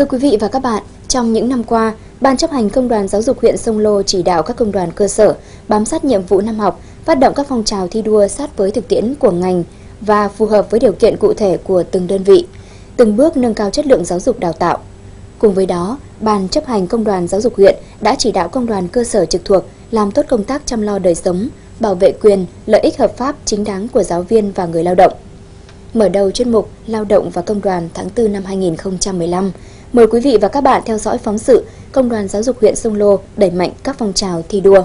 Thưa quý vị và các bạn, trong những năm qua, Ban chấp hành Công đoàn Giáo dục huyện Sông Lô chỉ đạo các công đoàn cơ sở bám sát nhiệm vụ năm học, phát động các phong trào thi đua sát với thực tiễn của ngành và phù hợp với điều kiện cụ thể của từng đơn vị, từng bước nâng cao chất lượng giáo dục đào tạo. Cùng với đó, Ban chấp hành Công đoàn Giáo dục huyện đã chỉ đạo công đoàn cơ sở trực thuộc làm tốt công tác chăm lo đời sống, bảo vệ quyền, lợi ích hợp pháp chính đáng của giáo viên và người lao động. Mở đầu chuyên mục Lao động và Công đoàn tháng 4 năm 2015, mời quý vị và các bạn theo dõi phóng sự Công đoàn Giáo dục huyện Sông Lô đẩy mạnh các phong trào thi đua.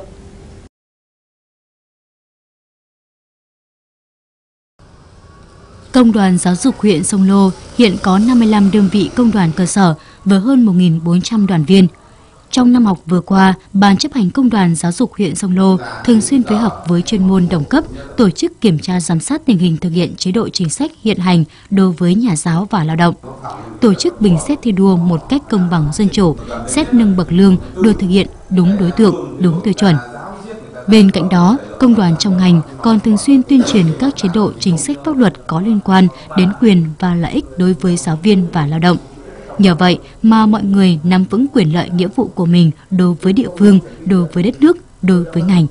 Công đoàn Giáo dục huyện Sông Lô hiện có 55 đơn vị công đoàn cơ sở với hơn 1.400 đoàn viên. Trong năm học vừa qua, Ban chấp hành Công đoàn Giáo dục huyện Sông Lô thường xuyên phối hợp với chuyên môn đồng cấp tổ chức kiểm tra giám sát tình hình thực hiện chế độ chính sách hiện hành đối với nhà giáo và lao động. Tổ chức bình xét thi đua một cách công bằng dân chủ, xét nâng bậc lương được thực hiện đúng đối tượng, đúng tiêu chuẩn. Bên cạnh đó, công đoàn trong ngành còn thường xuyên tuyên truyền các chế độ chính sách pháp luật có liên quan đến quyền và lợi ích đối với giáo viên và lao động. Nhờ vậy mà mọi người nắm vững quyền lợi nghĩa vụ của mình đối với địa phương, đối với đất nước, đối với ngành.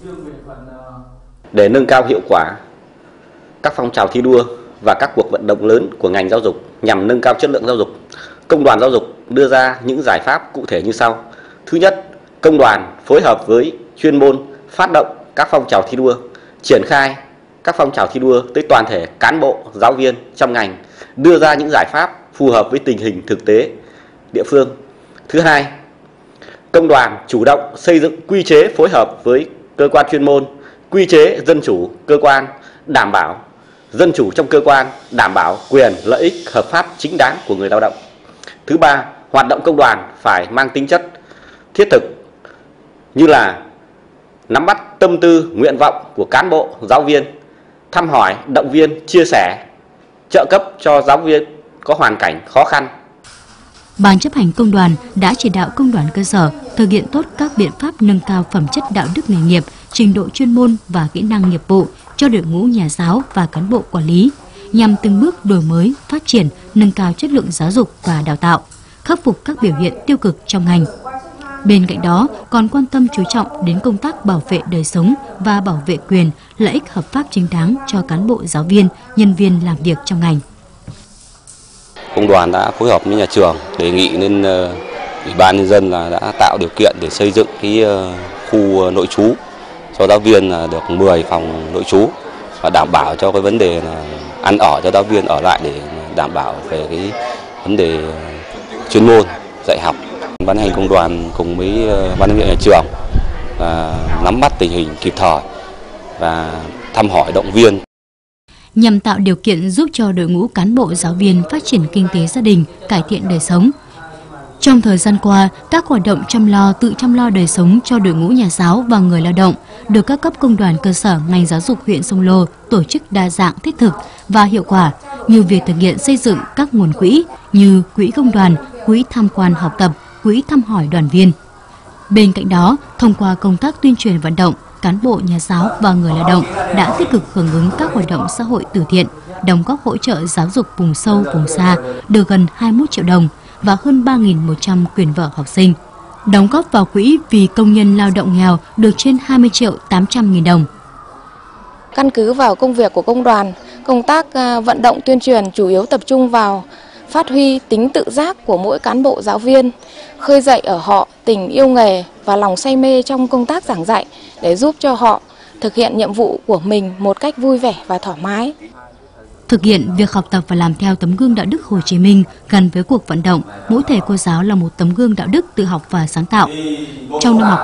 Để nâng cao hiệu quả các phong trào thi đua và các cuộc vận động lớn của ngành giáo dục nhằm nâng cao chất lượng giáo dục, Công đoàn Giáo dục đưa ra những giải pháp cụ thể như sau. Thứ nhất, công đoàn phối hợp với chuyên môn phát động các phong trào thi đua, triển khai các phong trào thi đua tới toàn thể cán bộ, giáo viên trong ngành, đưa ra những giải pháp phù hợp với tình hình thực tế địa phương. Thứ hai, công đoàn chủ động xây dựng quy chế phối hợp với cơ quan chuyên môn, quy chế dân chủ cơ quan, đảm bảo dân chủ trong cơ quan, đảm bảo quyền lợi ích hợp pháp chính đáng của người lao động. Thứ ba, hoạt động công đoàn phải mang tính chất thiết thực như là nắm bắt tâm tư, nguyện vọng của cán bộ, giáo viên, thăm hỏi, động viên, chia sẻ, trợ cấp cho giáo viên có hoàn cảnh khó khăn. Ban chấp hành công đoàn đã chỉ đạo công đoàn cơ sở thực hiện tốt các biện pháp nâng cao phẩm chất đạo đức nghề nghiệp, trình độ chuyên môn và kỹ năng nghiệp vụ cho đội ngũ nhà giáo và cán bộ quản lý, nhằm từng bước đổi mới, phát triển, nâng cao chất lượng giáo dục và đào tạo, khắc phục các biểu hiện tiêu cực trong ngành. Bên cạnh đó, còn quan tâm chú trọng đến công tác bảo vệ đời sống và bảo vệ quyền, lợi ích hợp pháp chính đáng cho cán bộ giáo viên, nhân viên làm việc trong ngành. Công đoàn đã phối hợp với nhà trường đề nghị lên Ủy ban nhân dân là đã tạo điều kiện để xây dựng cái khu nội trú cho giáo viên là được 10 phòng nội trú và đảm bảo cho cái vấn đề là ăn ở cho giáo viên ở lại để đảm bảo về cái vấn đề chuyên môn dạy học. Ban hành công đoàn cùng với ban giám hiệu nhà trường nắm bắt tình hình kịp thời và thăm hỏi động viên. Nhằm tạo điều kiện giúp cho đội ngũ cán bộ giáo viên phát triển kinh tế gia đình, cải thiện đời sống. Trong thời gian qua, các hoạt động tự chăm lo đời sống cho đội ngũ nhà giáo và người lao động được các cấp công đoàn cơ sở ngành giáo dục huyện Sông Lô tổ chức đa dạng, thiết thực và hiệu quả, như việc thực hiện xây dựng các nguồn quỹ như quỹ công đoàn, quỹ tham quan học tập, quỹ thăm hỏi đoàn viên. Bên cạnh đó, thông qua công tác tuyên truyền vận động, cán bộ nhà giáo và người lao động đã tích cực hưởng ứng các hoạt động xã hội từ thiện, đóng góp hỗ trợ giáo dục vùng sâu, vùng xa được gần 21 triệu đồng và hơn 3.100 quyển vở học sinh. Đóng góp vào quỹ vì công nhân lao động nghèo được trên 20 triệu 800 nghìn đồng. Căn cứ vào công việc của công đoàn, công tác vận động tuyên truyền chủ yếu tập trung vào phát huy tính tự giác của mỗi cán bộ giáo viên, khơi dậy ở họ tình yêu nghề và lòng say mê trong công tác giảng dạy để giúp cho họ thực hiện nhiệm vụ của mình một cách vui vẻ và thoải mái. Thực hiện việc học tập và làm theo tấm gương đạo đức Hồ Chí Minh gắn với cuộc vận động, mỗi thầy cô giáo là một tấm gương đạo đức tự học và sáng tạo. Trong năm học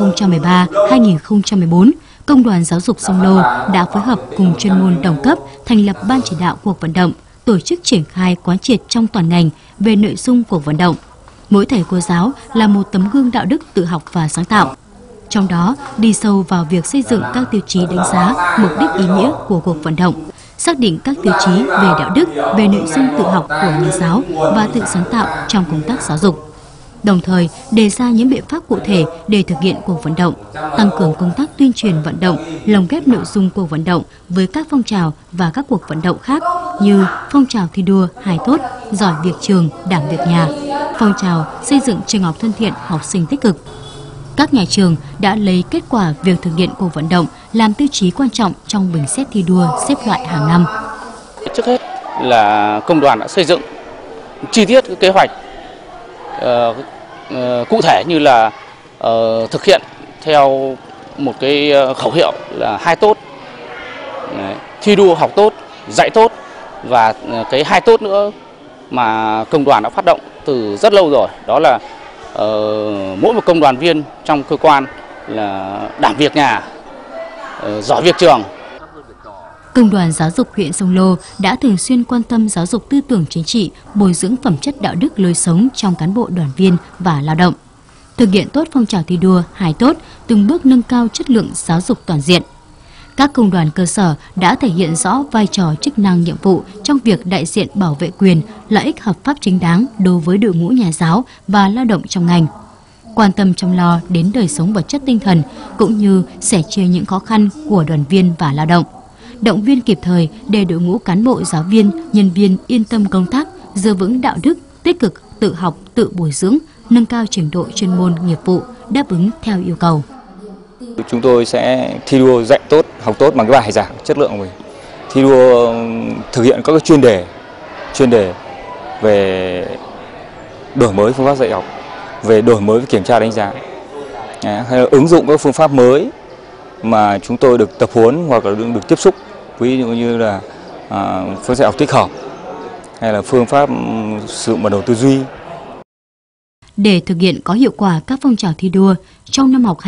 2013-2014, Công đoàn Giáo dục Sông Lô đã phối hợp cùng chuyên môn đồng cấp thành lập ban chỉ đạo cuộc vận động, tổ chức triển khai quán triệt trong toàn ngành về nội dung cuộc vận động. Mỗi thầy cô giáo là một tấm gương đạo đức tự học và sáng tạo. Trong đó, đi sâu vào việc xây dựng các tiêu chí đánh giá mục đích ý nghĩa của cuộc vận động, xác định các tiêu chí về đạo đức, về nội dung tự học của nhà giáo và tự sáng tạo trong công tác giáo dục. Đồng thời, đề ra những biện pháp cụ thể để thực hiện cuộc vận động, tăng cường công tác tuyên truyền vận động, lồng ghép nội dung cuộc vận động với các phong trào và các cuộc vận động khác như phong trào thi đua hài tốt, giỏi việc trường, đảm việc nhà. phong trào xây dựng trường học thân thiện học sinh tích cực. Các nhà trường đã lấy kết quả việc thực hiện cuộc vận động làm tiêu chí quan trọng trong bình xét thi đua xếp loại hàng năm. Trước hết là công đoàn đã xây dựng chi tiết kế hoạch cụ thể, như là thực hiện theo một cái khẩu hiệu là 2 tốt. Đấy, thi đua học tốt, dạy tốt, và cái 2 tốt nữa mà công đoàn đã phát động từ rất lâu rồi, đó là mỗi một công đoàn viên trong cơ quan là đảm việc nhà, giỏi việc trường. Công đoàn giáo dục huyện Sông Lô đã thường xuyên quan tâm giáo dục tư tưởng chính trị, bồi dưỡng phẩm chất đạo đức lối sống trong cán bộ đoàn viên và lao động. Thực hiện tốt phong trào thi đua 2 tốt, từng bước nâng cao chất lượng giáo dục toàn diện. Các công đoàn cơ sở đã thể hiện rõ vai trò chức năng nhiệm vụ trong việc đại diện bảo vệ quyền, lợi ích hợp pháp chính đáng đối với đội ngũ nhà giáo và lao động trong ngành. Quan tâm chăm lo đến đời sống vật chất tinh thần cũng như sẻ chia những khó khăn của đoàn viên và lao động. Động viên kịp thời để đội ngũ cán bộ giáo viên, nhân viên yên tâm công tác, giữ vững đạo đức, tích cực tự học, tự bồi dưỡng, nâng cao trình độ chuyên môn nghiệp vụ, đáp ứng theo yêu cầu. Chúng tôi sẽ thi đua dạy tốt, học tốt bằng cái bài giảng chất lượng của mình. Thi đua thực hiện các chuyên đề về đổi mới phương pháp dạy học, về đổi mới kiểm tra đánh giá, hay là ứng dụng các phương pháp mới mà chúng tôi được tập huấn hoặc là được tiếp xúc, ví dụ như là phương dạy học tích hợp hay là phương pháp sử dụng bản đồ tư duy. Để thực hiện có hiệu quả các phong trào thi đua, trong năm học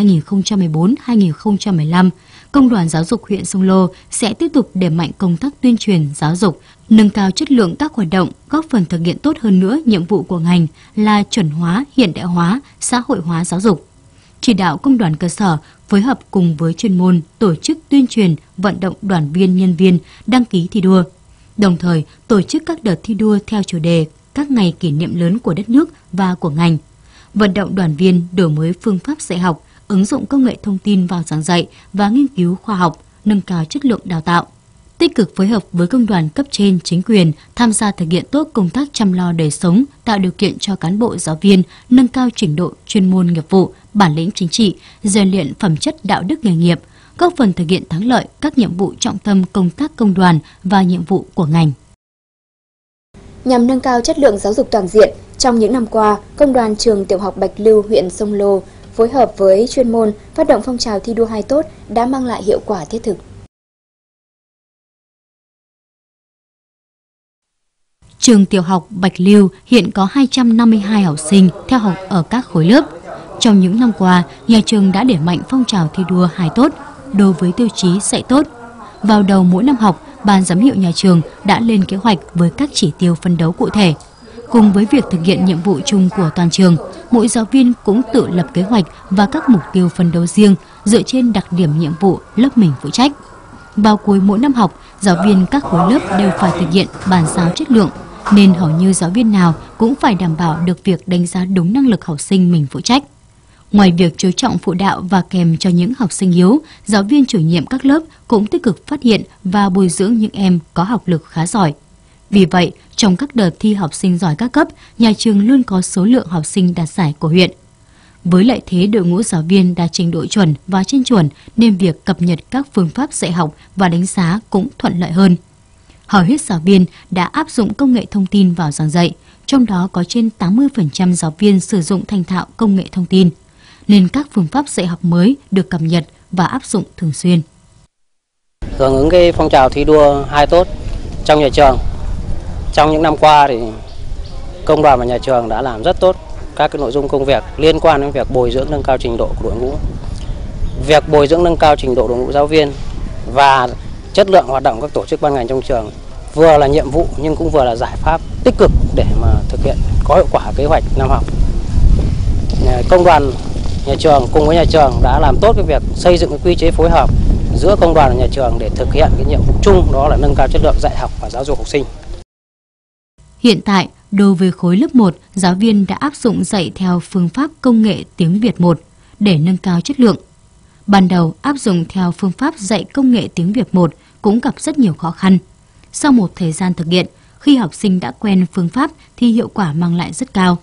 2014-2015, Công đoàn Giáo dục huyện Sông Lô sẽ tiếp tục đẩy mạnh công tác tuyên truyền giáo dục, nâng cao chất lượng các hoạt động, góp phần thực hiện tốt hơn nữa nhiệm vụ của ngành là chuẩn hóa, hiện đại hóa, xã hội hóa giáo dục. Chỉ đạo công đoàn cơ sở phối hợp cùng với chuyên môn tổ chức tuyên truyền, vận động đoàn viên, nhân viên đăng ký thi đua. Đồng thời, tổ chức các đợt thi đua theo chủ đề các ngày kỷ niệm lớn của đất nước và của ngành. Vận động đoàn viên đổi mới phương pháp dạy học, ứng dụng công nghệ thông tin vào giảng dạy và nghiên cứu khoa học, nâng cao chất lượng đào tạo. Tích cực phối hợp với công đoàn cấp trên, chính quyền, tham gia thực hiện tốt công tác chăm lo đời sống, tạo điều kiện cho cán bộ giáo viên nâng cao trình độ chuyên môn nghiệp vụ, bản lĩnh chính trị, rèn luyện phẩm chất đạo đức nghề nghiệp, góp phần thực hiện thắng lợi các nhiệm vụ trọng tâm công tác công đoàn và nhiệm vụ của ngành. Nhằm nâng cao chất lượng giáo dục toàn diện, trong những năm qua, Công đoàn Trường Tiểu học Bạch Lưu, huyện Sông Lô phối hợp với chuyên môn phát động phong trào thi đua 2 tốt đã mang lại hiệu quả thiết thực. Trường Tiểu học Bạch Lưu hiện có 252 học sinh theo học ở các khối lớp. Trong những năm qua, nhà trường đã đẩy mạnh phong trào thi đua 2 tốt đối với tiêu chí dạy tốt. Vào đầu mỗi năm học, Ban giám hiệu nhà trường đã lên kế hoạch với các chỉ tiêu phấn đấu cụ thể. Cùng với việc thực hiện nhiệm vụ chung của toàn trường, mỗi giáo viên cũng tự lập kế hoạch và các mục tiêu phấn đấu riêng dựa trên đặc điểm nhiệm vụ lớp mình phụ trách. Vào cuối mỗi năm học, giáo viên các khối lớp đều phải thực hiện bàn giao chất lượng, nên hầu như giáo viên nào cũng phải đảm bảo được việc đánh giá đúng năng lực học sinh mình phụ trách. Ngoài việc chú trọng phụ đạo và kèm cho những học sinh yếu, giáo viên chủ nhiệm các lớp cũng tích cực phát hiện và bồi dưỡng những em có học lực khá giỏi. Vì vậy, trong các đợt thi học sinh giỏi các cấp, nhà trường luôn có số lượng học sinh đạt giải của huyện. Với lợi thế đội ngũ giáo viên đạt trình độ chuẩn và trên chuẩn, nên việc cập nhật các phương pháp dạy học và đánh giá cũng thuận lợi hơn. Hầu hết giáo viên đã áp dụng công nghệ thông tin vào giảng dạy, trong đó có trên 80% giáo viên sử dụng thành thạo công nghệ thông tin, nên các phương pháp dạy học mới được cập nhật và áp dụng thường xuyên. Hưởng ứng cái phong trào thi đua 2 tốt trong nhà trường, trong những năm qua thì công đoàn và nhà trường đã làm rất tốt các cái nội dung công việc liên quan đến việc bồi dưỡng nâng cao trình độ của đội ngũ. Việc bồi dưỡng nâng cao trình độ đội ngũ giáo viên và chất lượng hoạt động các tổ chức ban ngành trong trường vừa là nhiệm vụ nhưng cũng vừa là giải pháp tích cực để mà thực hiện có hiệu quả kế hoạch năm học. Công đoàn nhà trường cùng với nhà trường đã làm tốt cái việc xây dựng cái quy chế phối hợp giữa công đoàn và nhà trường để thực hiện cái nhiệm vụ chung, đó là nâng cao chất lượng dạy học và giáo dục học sinh. Hiện tại, đối với khối lớp 1, giáo viên đã áp dụng dạy theo phương pháp công nghệ tiếng Việt 1 để nâng cao chất lượng. Ban đầu áp dụng theo phương pháp dạy công nghệ tiếng Việt 1 cũng gặp rất nhiều khó khăn. Sau một thời gian thực hiện, khi học sinh đã quen phương pháp thì hiệu quả mang lại rất cao.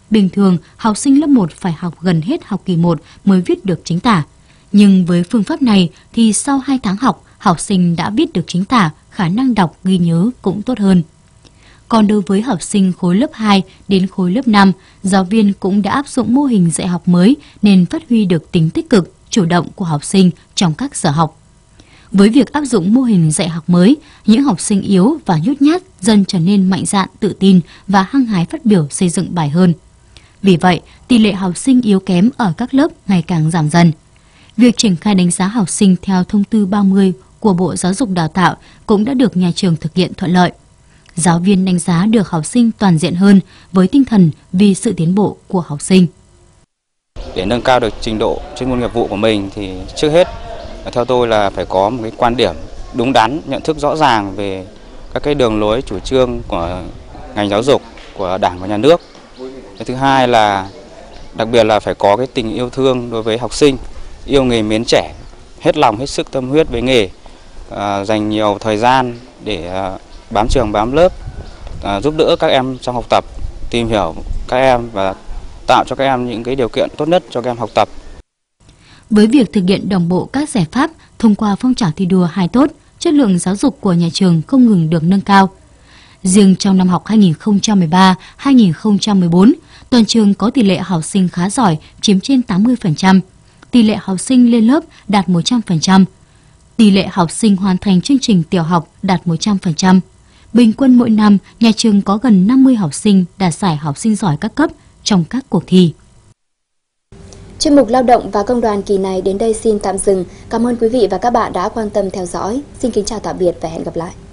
Bình thường, học sinh lớp 1 phải học gần hết học kỳ 1 mới viết được chính tả. Nhưng với phương pháp này thì sau 2 tháng học, học sinh đã viết được chính tả, khả năng đọc, ghi nhớ cũng tốt hơn. Còn đối với học sinh khối lớp 2 đến khối lớp 5, giáo viên cũng đã áp dụng mô hình dạy học mới nên phát huy được tính tích cực, chủ động của học sinh trong các giờ học. Với việc áp dụng mô hình dạy học mới, những học sinh yếu và nhút nhát dần trở nên mạnh dạn, tự tin và hăng hái phát biểu xây dựng bài hơn. Vì vậy, tỷ lệ học sinh yếu kém ở các lớp ngày càng giảm dần. Việc triển khai đánh giá học sinh theo thông tư 30 của Bộ Giáo dục Đào tạo cũng đã được nhà trường thực hiện thuận lợi. Giáo viên đánh giá được học sinh toàn diện hơn với tinh thần vì sự tiến bộ của học sinh. Để nâng cao được trình độ chuyên môn nghiệp vụ của mình thì trước hết theo tôi là phải có một cái quan điểm đúng đắn, nhận thức rõ ràng về các cái đường lối chủ trương của ngành giáo dục, của Đảng và Nhà nước. Cái thứ hai là đặc biệt là phải có cái tình yêu thương đối với học sinh, yêu nghề mến trẻ, hết lòng hết sức tâm huyết với nghề, dành nhiều thời gian để bám trường bám lớp, giúp đỡ các em trong học tập, tìm hiểu các em và tạo cho các em những cái điều kiện tốt nhất cho các em học tập. Với việc thực hiện đồng bộ các giải pháp thông qua phong trào thi đua 2 tốt, chất lượng giáo dục của nhà trường không ngừng được nâng cao. Riêng trong năm học 2013-2014, toàn trường có tỷ lệ học sinh khá giỏi chiếm trên 80%, tỷ lệ học sinh lên lớp đạt 100%, tỷ lệ học sinh hoàn thành chương trình tiểu học đạt 100%. Bình quân mỗi năm, nhà trường có gần 50 học sinh đạt giải học sinh giỏi các cấp trong các cuộc thi. Chuyên mục Lao động và Công đoàn kỳ này đến đây xin tạm dừng. Cảm ơn quý vị và các bạn đã quan tâm theo dõi. Xin kính chào tạm biệt và hẹn gặp lại.